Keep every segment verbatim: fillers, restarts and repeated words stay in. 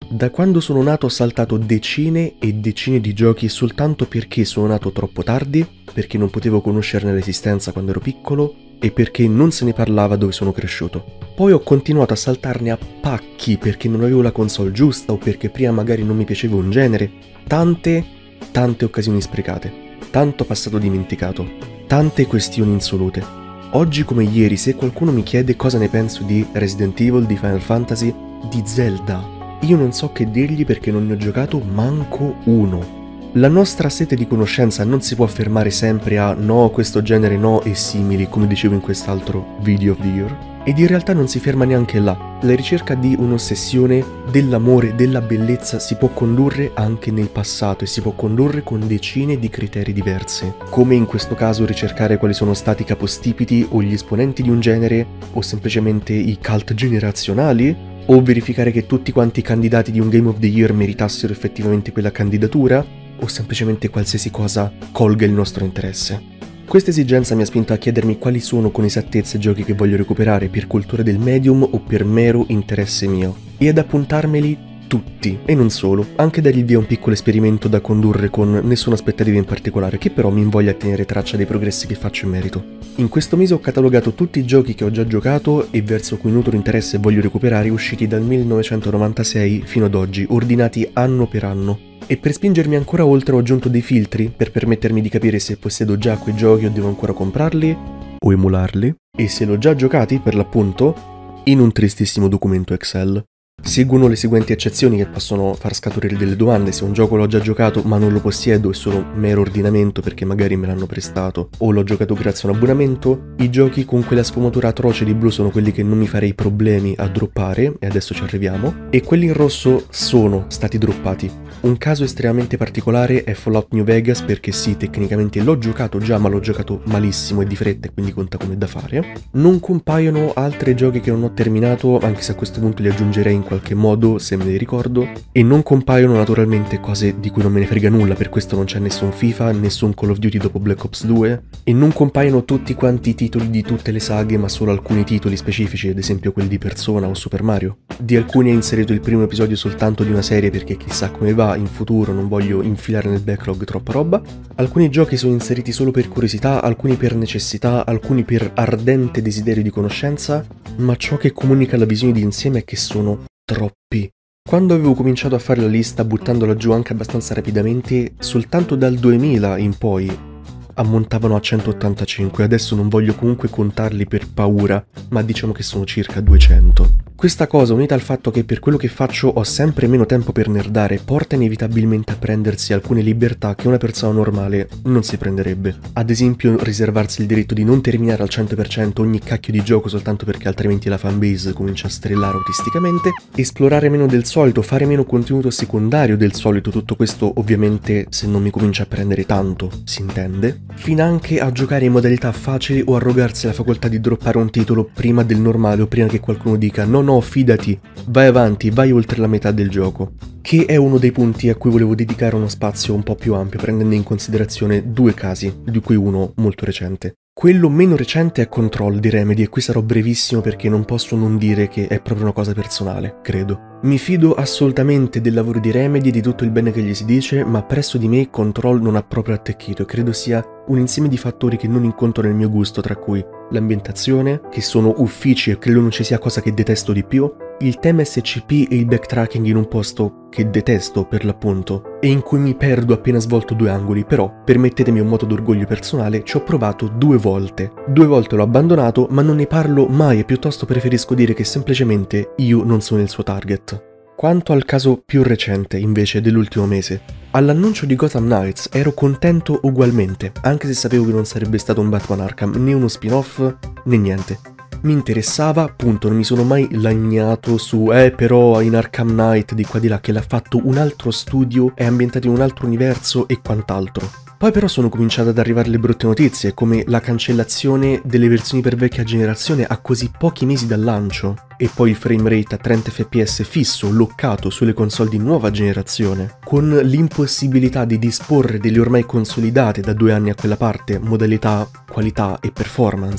Da quando sono nato ho saltato decine e decine di giochi soltanto perché sono nato troppo tardi, perché non potevo conoscerne l'esistenza quando ero piccolo e perché non se ne parlava dove sono cresciuto. Poi ho continuato a saltarne a pacchi perché non avevo la console giusta o perché prima magari non mi piaceva un genere. Tante, tante occasioni sprecate, tanto passato dimenticato, tante questioni insolute. Oggi come ieri, se qualcuno mi chiede cosa ne penso di Resident Evil, di Final Fantasy, di Zelda, io non so che dirgli perché non ne ho giocato manco uno. La nostra sete di conoscenza non si può fermare sempre a no, questo genere no e simili, come dicevo in quest'altro Video of the Year, ed in realtà non si ferma neanche là. La ricerca di un'ossessione, dell'amore, della bellezza si può condurre anche nel passato e si può condurre con decine di criteri diversi, come in questo caso ricercare quali sono stati i capostipiti o gli esponenti di un genere, o semplicemente i cult generazionali, o verificare che tutti quanti i candidati di un Game of the Year meritassero effettivamente quella candidatura, o semplicemente qualsiasi cosa colga il nostro interesse. Questa esigenza mi ha spinto a chiedermi quali sono con esattezza i giochi che voglio recuperare per cultura del medium o per mero interesse mio, e ad appuntarmeli tutti, e non solo, anche dargli via un piccolo esperimento da condurre con nessuna aspettativa in particolare, che però mi invoglia a tenere traccia dei progressi che faccio in merito. In questo mese ho catalogato tutti i giochi che ho già giocato e verso cui nutro interesse e voglio recuperare, usciti dal millenovecentonovantasei fino ad oggi, ordinati anno per anno. E per spingermi ancora oltre ho aggiunto dei filtri per permettermi di capire se possiedo già quei giochi o devo ancora comprarli o emularli, e se l'ho già giocati per l'appunto in un tristissimo documento Excel. Seguono le seguenti eccezioni che possono far scaturire delle domande: se un gioco l'ho già giocato ma non lo possiedo, è solo mero ordinamento perché magari me l'hanno prestato, o l'ho giocato grazie a un abbonamento. I giochi con quella sfumatura atroce di blu sono quelli che non mi farei problemi a droppare, e adesso ci arriviamo, e quelli in rosso sono stati droppati. Un caso estremamente particolare è Fallout New Vegas, perché sì, tecnicamente l'ho giocato già, ma l'ho giocato malissimo e di fretta, e quindi conta come da fare. Non compaiono altri giochi che non ho terminato, anche se a questo punto li aggiungerei in qualche modo se me ne ricordo, e non compaiono naturalmente cose di cui non me ne frega nulla, per questo non c'è nessun FIFA, nessun Call of Duty dopo Black Ops due, e non compaiono tutti quanti i titoli di tutte le saghe, ma solo alcuni titoli specifici, ad esempio quelli di Persona o Super Mario. Di alcuni ho inserito il primo episodio soltanto di una serie perché chissà come va in futuro, non voglio infilare nel backlog troppa roba. Alcuni giochi sono inseriti solo per curiosità, alcuni per necessità, alcuni per ardente desiderio di conoscenza, ma ciò che comunica la visione di insieme è che sono troppi. Quando avevo cominciato a fare la lista, buttandola giù anche abbastanza rapidamente, soltanto dal duemila in poi ammontavano a centottantacinque, adesso non voglio comunque contarli per paura, ma diciamo che sono circa duecento. Questa cosa, unita al fatto che per quello che faccio ho sempre meno tempo per nerdare, porta inevitabilmente a prendersi alcune libertà che una persona normale non si prenderebbe. Ad esempio, riservarsi il diritto di non terminare al cento per cento ogni cacchio di gioco soltanto perché altrimenti la fanbase comincia a strillare autisticamente, esplorare meno del solito, fare meno contenuto secondario del solito, tutto questo ovviamente se non mi comincia a prendere tanto, si intende, finanche a giocare in modalità facile o arrogarsi la facoltà di droppare un titolo prima del normale o prima che qualcuno dica no no fidati, vai avanti, vai oltre la metà del gioco, che è uno dei punti a cui volevo dedicare uno spazio un po' più ampio, prendendo in considerazione due casi, di cui uno molto recente. Quello meno recente è Control di Remedy, e qui sarò brevissimo perché non posso non dire che è proprio una cosa personale, credo. Mi fido assolutamente del lavoro di Remedy e di tutto il bene che gli si dice, ma presso di me Control non ha proprio attecchito e credo sia un insieme di fattori che non incontro nel mio gusto, tra cui l'ambientazione, che sono uffici e credo non ci sia cosa che detesto di più, il tema S C P e il backtracking in un posto che detesto per l'appunto, e in cui mi perdo appena svolto due angoli, però, permettetemi un moto d'orgoglio personale, ci ho provato due volte. Due volte l'ho abbandonato, ma non ne parlo mai e piuttosto preferisco dire che semplicemente io non sono il suo target. Quanto al caso più recente, invece, dell'ultimo mese, all'annuncio di Gotham Knights ero contento ugualmente, anche se sapevo che non sarebbe stato un Batman Arkham, né uno spin-off, né niente. Mi interessava, appunto, non mi sono mai lagnato su eh però in Arkham Knight di qua di là che l'ha fatto un altro studio, è ambientato in un altro universo e quant'altro. Poi però sono cominciate ad arrivare le brutte notizie, come la cancellazione delle versioni per vecchia generazione a così pochi mesi dal lancio, e poi il frame rate a trenta F P S fisso, loccato sulle console di nuova generazione, con l'impossibilità di disporre delle ormai consolidate da due anni a quella parte modalità, qualità e performance.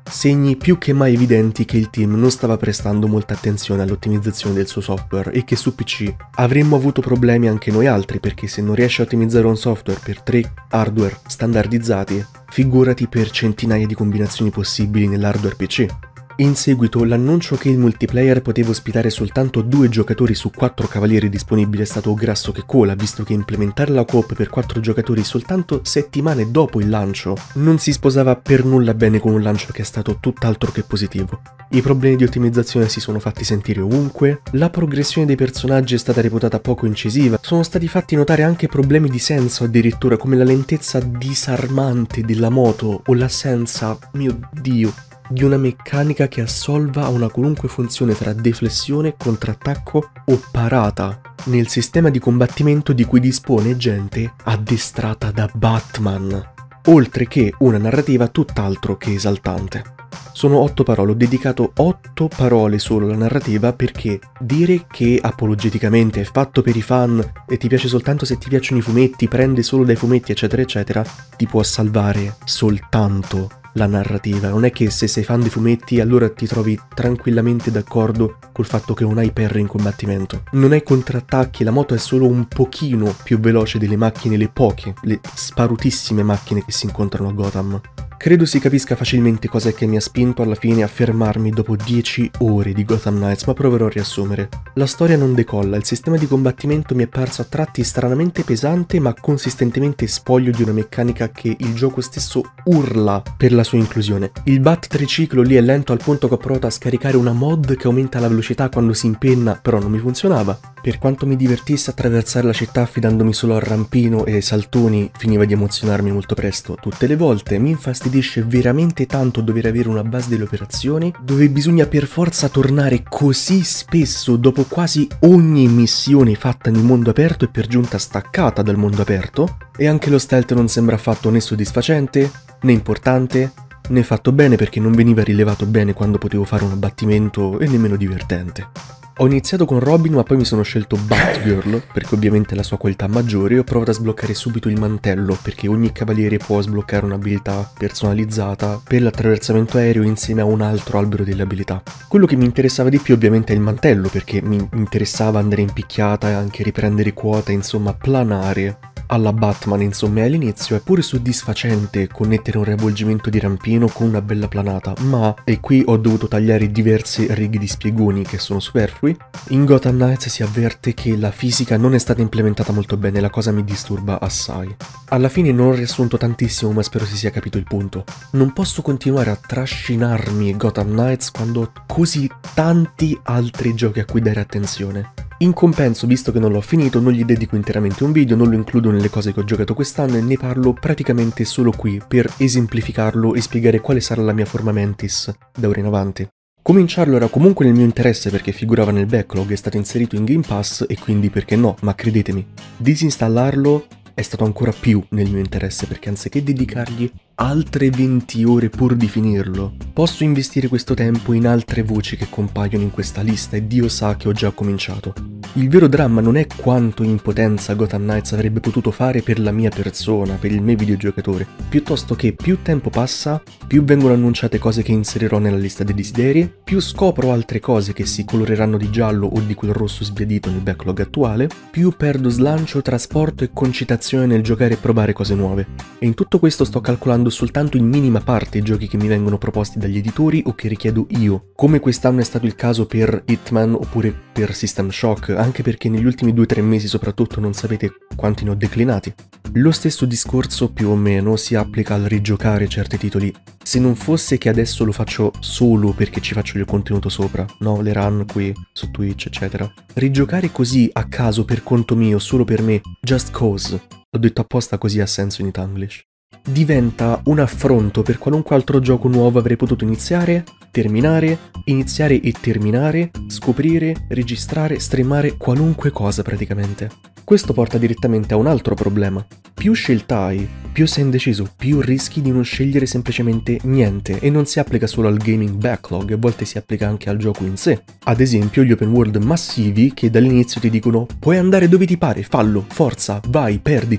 segni più che mai evidenti che il team non stava prestando molta attenzione all'ottimizzazione del suo software e che su P C avremmo avuto problemi anche noi altri, perché se non riesci a ottimizzare un software per tre hardware standardizzati, figurati per centinaia di combinazioni possibili nell'hardware P C. In seguito, l'annuncio che il multiplayer poteva ospitare soltanto due giocatori su quattro cavalieri disponibili è stato grasso che cola, visto che implementare la coop per quattro giocatori soltanto settimane dopo il lancio non si sposava per nulla bene con un lancio che è stato tutt'altro che positivo. I problemi di ottimizzazione si sono fatti sentire ovunque, la progressione dei personaggi è stata reputata poco incisiva, sono stati fatti notare anche problemi di senso addirittura, come la lentezza disarmante della moto o l'assenza, mio Dio, di una meccanica che assolva a una qualunque funzione tra deflessione, contrattacco o parata nel sistema di combattimento di cui dispone gente addestrata da Batman, oltre che una narrativa tutt'altro che esaltante. Sono otto parole, ho dedicato otto parole solo alla narrativa, perché dire che apologeticamente è fatto per i fan e ti piace soltanto se ti piacciono i fumetti, prende solo dai fumetti eccetera eccetera, ti può salvare soltanto la narrativa. Non è che se sei fan dei fumetti allora ti trovi tranquillamente d'accordo col fatto che non hai perre in combattimento. Non hai contrattacchi, la moto è solo un pochino più veloce delle macchine, le poche, le sparutissime macchine che si incontrano a Gotham. Credo si capisca facilmente cosa è che mi ha spinto alla fine a fermarmi dopo dieci ore di Gotham Knights, ma proverò a riassumere. La storia non decolla, il sistema di combattimento mi è parso a tratti stranamente pesante ma consistentemente spoglio di una meccanica che il gioco stesso urla per la sua inclusione. Il Bat triciclo lì è lento al punto che ho provato a scaricare una mod che aumenta la velocità quando si impenna, però non mi funzionava. Per quanto mi divertisse attraversare la città affidandomi solo al rampino e ai saltoni, finiva di emozionarmi molto presto. Tutte le volte mi infastidisce veramente tanto dover avere una base delle operazioni dove bisogna per forza tornare così spesso dopo quasi ogni missione fatta nel mondo aperto e per giunta staccata dal mondo aperto, e anche lo stealth non sembra affatto né soddisfacente, né importante, né fatto bene, perché non veniva rilevato bene quando potevo fare un abbattimento e nemmeno divertente. Ho iniziato con Robin ma poi mi sono scelto Batgirl perché ovviamente è la sua qualità maggiore e ho provato a sbloccare subito il mantello perché ogni cavaliere può sbloccare un'abilità personalizzata per l'attraversamento aereo insieme a un altro albero delle abilità. Quello che mi interessava di più ovviamente è il mantello, perché mi interessava andare in picchiata e anche riprendere quota, insomma planare alla Batman. Insomma, all'inizio è pure soddisfacente connettere un riavvolgimento di rampino con una bella planata, ma, e qui ho dovuto tagliare diverse righe di spiegoni che sono superflui, in Gotham Knights si avverte che la fisica non è stata implementata molto bene, la cosa mi disturba assai. Alla fine non ho riassunto tantissimo, ma spero si sia capito il punto. Non posso continuare a trascinarmi Gotham Knights quando ho così tanti altri giochi a cui dare attenzione. In compenso, visto che non l'ho finito, non gli dedico interamente un video, non lo includo nelle cose che ho giocato quest'anno e ne parlo praticamente solo qui per esemplificarlo e spiegare quale sarà la mia forma mentis da ora in avanti. Cominciarlo era comunque nel mio interesse perché figurava nel backlog, è stato inserito in Game Pass e quindi perché no, ma credetemi, disinstallarlo è stato ancora più nel mio interesse perché anziché dedicargli altre venti ore pur di finirlo, posso investire questo tempo in altre voci che compaiono in questa lista e Dio sa che ho già cominciato. Il vero dramma non è quanto in potenza Gotham Knights avrebbe potuto fare per la mia persona, per il me videogiocatore, piuttosto che più tempo passa, più vengono annunciate cose che inserirò nella lista dei desideri, più scopro altre cose che si coloreranno di giallo o di quel rosso sbiadito nel backlog attuale, più perdo slancio, trasporto e concitazione nel giocare e provare cose nuove. E in tutto questo sto calcolando soltanto in minima parte i giochi che mi vengono proposti dagli editori o che richiedo io, come quest'anno è stato il caso per Hitman oppure per System Shock, anche perché negli ultimi due tre mesi soprattutto non sapete quanti ne ho declinati. Lo stesso discorso più o meno si applica al rigiocare certi titoli, se non fosse che adesso lo faccio solo perché ci faccio il contenuto sopra, no? Le run qui su Twitch eccetera. Rigiocare così a caso per conto mio, solo per me, just cause, l'ho detto apposta così ha senso in Itanglish, diventa un affronto per qualunque altro gioco nuovo avrei potuto iniziare, terminare, iniziare e terminare, scoprire, registrare, streamare, qualunque cosa praticamente. Questo porta direttamente a un altro problema. Più scelta hai, più sei indeciso, più rischi di non scegliere semplicemente niente, e non si applica solo al gaming backlog, a volte si applica anche al gioco in sé. Ad esempio gli open world massivi che dall'inizio ti dicono puoi andare dove ti pare, fallo, forza, vai, perditi.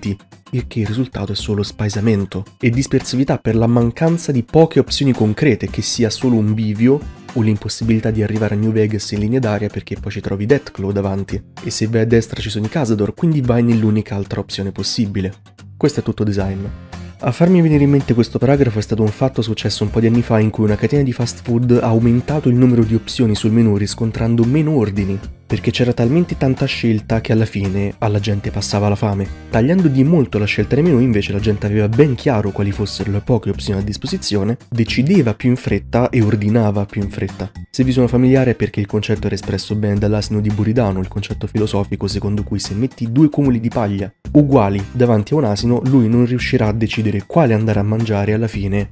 e che il risultato è solo spaesamento e dispersività per la mancanza di poche opzioni concrete, che sia solo un bivio o l'impossibilità di arrivare a New Vegas in linea d'aria perché poi ci trovi Deathclaw davanti e se vai a destra ci sono i Cazador, quindi vai nell'unica altra opzione possibile. Questo è tutto design. A farmi venire in mente questo paragrafo è stato un fatto successo un po' di anni fa in cui una catena di fast food ha aumentato il numero di opzioni sul menù riscontrando meno ordini, perché c'era talmente tanta scelta che alla fine alla gente passava la fame. Tagliando di molto la scelta nei menù invece la gente aveva ben chiaro quali fossero le poche opzioni a disposizione, decideva più in fretta e ordinava più in fretta. Se vi sono familiare è perché il concetto era espresso bene dall'asino di Buridano, il concetto filosofico secondo cui se metti due cumuli di paglia uguali davanti a un asino lui non riuscirà a decidere quale andare a mangiare e alla fine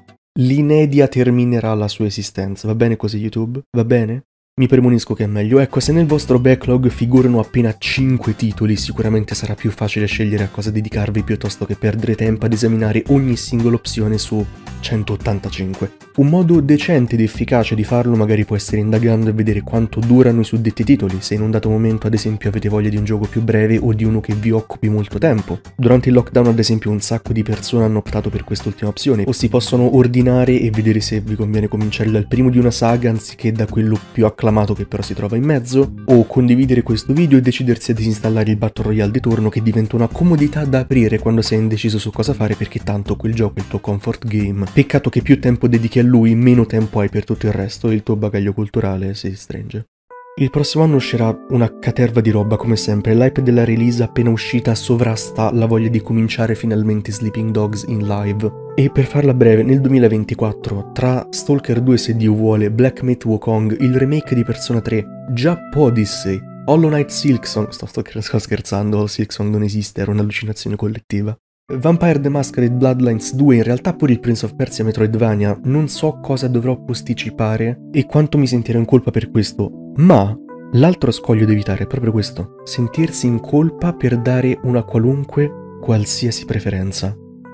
l'inedia terminerà la sua esistenza. Va bene così YouTube? Va bene? Mi premonisco che è meglio. Ecco, se nel vostro backlog figurano appena cinque titoli, sicuramente sarà più facile scegliere a cosa dedicarvi piuttosto che perdere tempo ad esaminare ogni singola opzione su centottantacinque. Un modo decente ed efficace di farlo magari può essere indagando e vedere quanto durano i suddetti titoli, se in un dato momento ad esempio avete voglia di un gioco più breve o di uno che vi occupi molto tempo. Durante il lockdown ad esempio un sacco di persone hanno optato per quest'ultima opzione, o si possono ordinare e vedere se vi conviene cominciare dal primo di una saga anziché da quello più acclamato che però si trova in mezzo, o condividere questo video e decidersi a disinstallare il Battle Royale di turno che diventa una comodità da aprire quando sei indeciso su cosa fare perché tanto quel gioco è il tuo comfort game. Peccato che più tempo dedichi a lui, meno tempo hai per tutto il resto e il tuo bagaglio culturale si stringe. Il prossimo anno uscirà una caterva di roba come sempre, l'hype della release appena uscita sovrasta la voglia di cominciare finalmente Sleeping Dogs in live. E per farla breve, nel duemilaventiquattro, tra Stalker due se Dio vuole, Black Myth Wukong, il remake di Persona tre, Jap Odyssey, Hollow Knight Silksong, sto, sto, sto scherzando, Silksong non esiste, era un'allucinazione collettiva. Vampire the Masquerade Bloodlines due, in realtà pure il Prince of Persia Metroidvania, non so cosa dovrò posticipare e quanto mi sentirò in colpa per questo, ma l'altro scoglio da evitare è proprio questo, sentirsi in colpa per dare una qualunque, qualsiasi preferenza.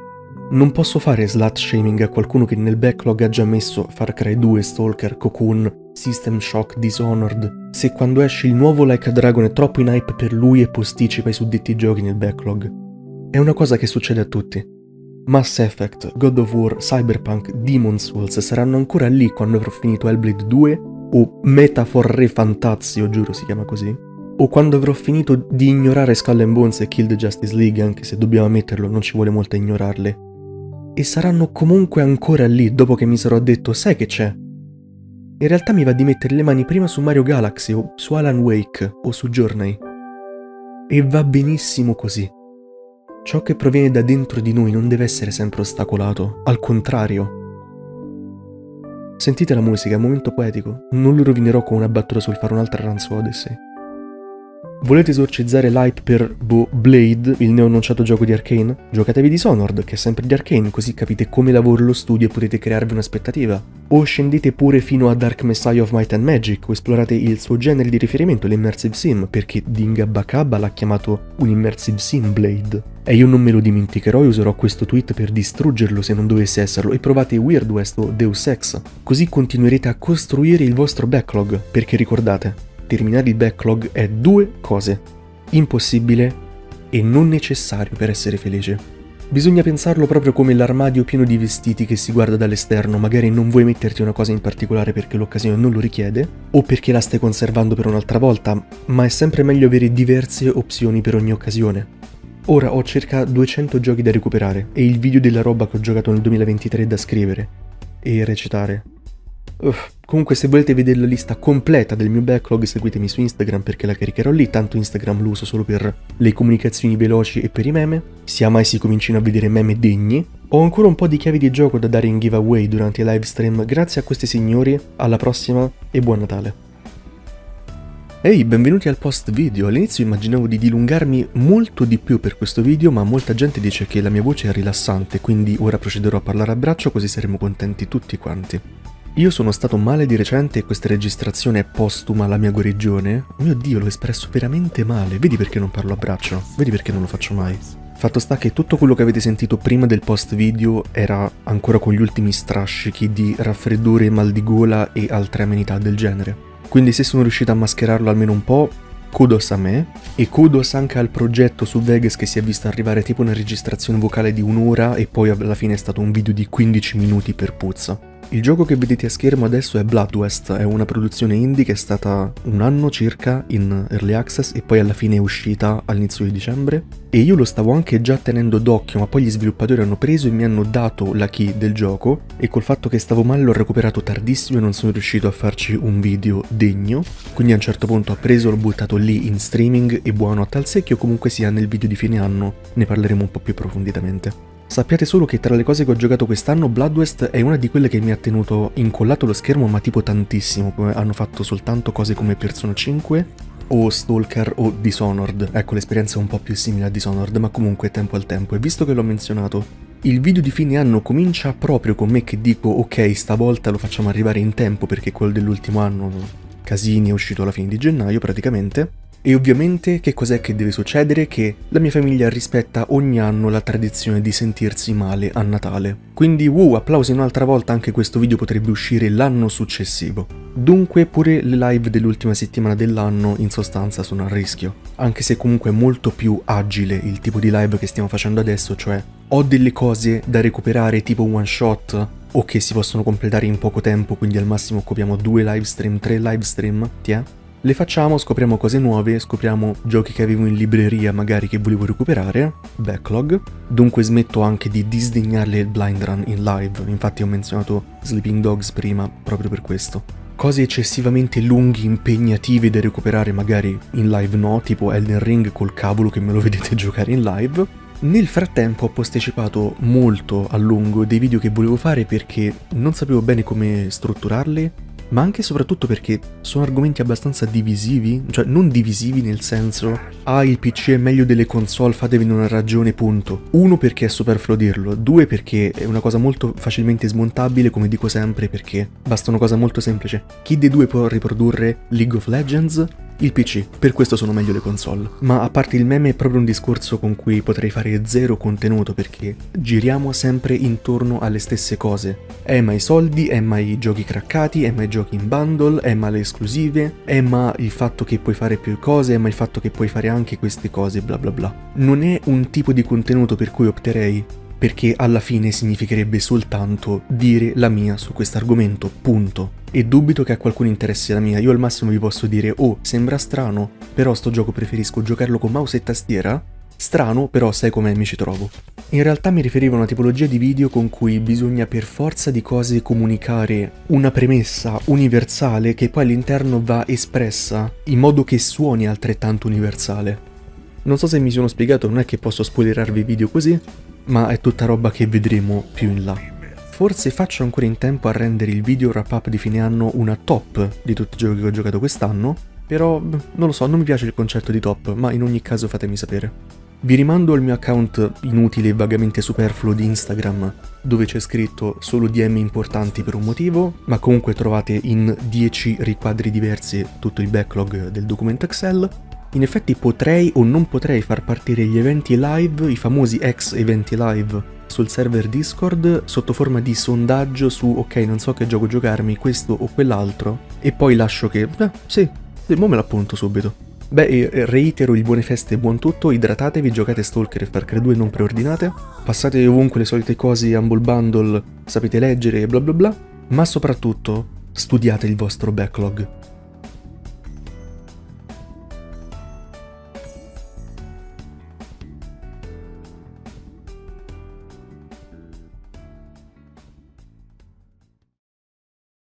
Non posso fare slut shaming a qualcuno che nel backlog ha già messo Far Cry due, Stalker, Cocoon, System Shock, Dishonored, se quando esce il nuovo Like a Dragon è troppo in hype per lui e posticipa i suddetti giochi nel backlog. È una cosa che succede a tutti. Mass Effect, God of War, Cyberpunk, Demon's Souls saranno ancora lì quando avrò finito Hellblade due, o Metaphor Re Fantazio, giuro si chiama così, o quando avrò finito di ignorare Skull and Bones e Kill the Justice League, anche se dobbiamo ammetterlo, non ci vuole molto a ignorarle. E saranno comunque ancora lì dopo che mi sarò detto, sai che c'è? In realtà mi va di mettere le mani prima su Mario Galaxy, o su Alan Wake, o su Journey. E va benissimo così. Ciò che proviene da dentro di noi non deve essere sempre ostacolato, al contrario. Sentite la musica, è un momento poetico, non lo rovinerò con una battuta sul fare un'altra run su Odyssey. Volete esorcizzare l'hype per boh, Blade, il neoannunciato gioco di Arcane? Giocatevi Dishonored, che è sempre di Arcane, così capite come lavora lo studio e potete crearvi un'aspettativa. O scendete pure fino a Dark Messiah of Might and Magic, o esplorate il suo genere di riferimento, l'immersive sim, perché Dinga Bakaba l'ha chiamato un immersive sim Blade. E io non me lo dimenticherò e userò questo tweet per distruggerlo se non dovesse esserlo, e provate Weird West o Deus Ex. Così continuerete a costruire il vostro backlog, perché ricordate, terminare il backlog è due cose: impossibile e non necessario per essere felice. Bisogna pensarlo proprio come l'armadio pieno di vestiti che si guarda dall'esterno, magari non vuoi metterti una cosa in particolare perché l'occasione non lo richiede, o perché la stai conservando per un'altra volta, ma è sempre meglio avere diverse opzioni per ogni occasione. Ora ho circa duecento giochi da recuperare e il video della roba che ho giocato nel duemilaventitré da scrivere e recitare. Uff, comunque se volete vedere la lista completa del mio backlog seguitemi su Instagram perché la caricherò lì, tanto Instagram lo uso solo per le comunicazioni veloci e per i meme, sia mai si comincino a vedere meme degni. Ho ancora un po' di chiavi di gioco da dare in giveaway durante i live stream, grazie a questi signori, alla prossima e buon Natale. Ehi, hey, benvenuti al post video. All'inizio immaginavo di dilungarmi molto di più per questo video, ma molta gente dice che la mia voce è rilassante, quindi ora procederò a parlare a braccio così saremo contenti tutti quanti. Io sono stato male di recente e questa registrazione è postuma alla mia guarigione. Mio Dio, l'ho espresso veramente male. Vedi perché non parlo a braccio? Vedi perché non lo faccio mai? Fatto sta che tutto quello che avete sentito prima del post video era ancora con gli ultimi strascichi di raffreddore, mal di gola e altre amenità del genere. Quindi se sono riuscito a mascherarlo almeno un po', kudos a me, e kudos anche al progetto su Vegas che si è visto arrivare tipo una registrazione vocale di un'ora e poi alla fine è stato un video di quindici minuti per puzza. Il gioco che vedete a schermo adesso è Blood West, è una produzione indie che è stata un anno circa in Early Access e poi alla fine è uscita all'inizio di dicembre. E io lo stavo anche già tenendo d'occhio, ma poi gli sviluppatori hanno preso e mi hanno dato la key del gioco e col fatto che stavo male l'ho recuperato tardissimo e non sono riuscito a farci un video degno. Quindi a un certo punto ho preso, l'ho buttato lì in streaming e buonanotte al secchio, comunque sia nel video di fine anno ne parleremo un po' più approfonditamente. Sappiate solo che tra le cose che ho giocato quest'anno Blood West è una di quelle che mi ha tenuto incollato lo schermo ma tipo tantissimo, come hanno fatto soltanto cose come Persona cinque o Stalker o Dishonored. Ecco, l'esperienza è un po' più simile a Dishonored, ma comunque tempo al tempo. E visto che l'ho menzionato, il video di fine anno comincia proprio con me che dico ok, stavolta lo facciamo arrivare in tempo perché quello dell'ultimo anno, casini, è uscito alla fine di gennaio praticamente. E ovviamente che cos'è che deve succedere? Che la mia famiglia rispetta ogni anno la tradizione di sentirsi male a Natale. Quindi wow, applausi un'altra volta, anche questo video potrebbe uscire l'anno successivo. Dunque pure le live dell'ultima settimana dell'anno in sostanza sono a rischio. Anche se comunque è molto più agile il tipo di live che stiamo facendo adesso, cioè ho delle cose da recuperare tipo one shot o che si possono completare in poco tempo, quindi al massimo occupiamo due live stream, tre live stream, ti è? Le facciamo, scopriamo cose nuove, scopriamo giochi che avevo in libreria magari che volevo recuperare, backlog, dunque smetto anche di disdegnarle il blind run in live, infatti ho menzionato Sleeping Dogs prima proprio per questo. Cose eccessivamente lunghe, impegnative da recuperare magari in live no, tipo Elden Ring col cavolo che me lo vedete giocare in live. Nel frattempo ho posticipato molto a lungo dei video che volevo fare perché non sapevo bene come strutturarli, ma anche e soprattutto perché sono argomenti abbastanza divisivi, cioè non divisivi nel senso ah il P C è meglio delle console, fatevene una ragione, punto. Uno, perché è superfluo dirlo, due, perché è una cosa molto facilmente smontabile, come dico sempre, perché basta una cosa molto semplice. Chi dei due può riprodurre League of Legends? Il P C, per questo sono meglio le console. Ma a parte il meme è proprio un discorso con cui potrei fare zero contenuto perché giriamo sempre intorno alle stesse cose. È ma i soldi, è ma i giochi craccati, è ma i giochi in bundle, è ma le esclusive, è ma il fatto che puoi fare più cose, è ma il fatto che puoi fare anche queste cose, bla bla bla. Non è un tipo di contenuto per cui opterei, perché alla fine significherebbe soltanto dire la mia su questo argomento, punto. E dubito che a qualcuno interessi la mia. Io al massimo vi posso dire oh, sembra strano, però sto gioco preferisco giocarlo con mouse e tastiera. Strano, però sai com'è, mi ci trovo. In realtà mi riferivo a una tipologia di video con cui bisogna per forza di cose comunicare una premessa universale che poi all'interno va espressa in modo che suoni altrettanto universale. Non so se mi sono spiegato, non è che posso spoilerarvi video così, ma è tutta roba che vedremo più in là. Forse faccio ancora in tempo a rendere il video wrap up di fine anno una top di tutti i giochi che ho giocato quest'anno, però non lo so, non mi piace il concetto di top, ma in ogni caso fatemi sapere. Vi rimando al mio account inutile e vagamente superfluo di Instagram, dove c'è scritto solo D M importanti per un motivo, ma comunque trovate in dieci riquadri diversi tutto il backlog del documento Excel. In effetti potrei o non potrei far partire gli eventi live, i famosi ex eventi live, sul server Discord sotto forma di sondaggio su ok, non so che gioco giocarmi, questo o quell'altro, e poi lascio che, beh sì, sì, mo me l'appunto subito. Beh, e reitero il buone feste e buon tutto, idratatevi, giocate Stalker e Far Cry due, non preordinate, passate ovunque le solite cose, Humble Bundle, sapete leggere e bla bla bla, ma soprattutto studiate il vostro backlog.